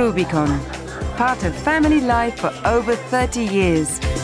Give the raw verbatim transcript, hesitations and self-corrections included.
Rubicon, part of family life for over thirty years.